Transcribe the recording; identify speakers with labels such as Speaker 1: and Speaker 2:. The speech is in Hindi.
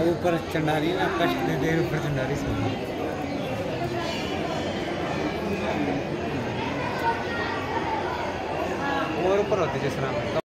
Speaker 1: ऊपर चंडारी ना कष्ट दे दे ऊपर चंडारी से और ऊपर होती जिस तरह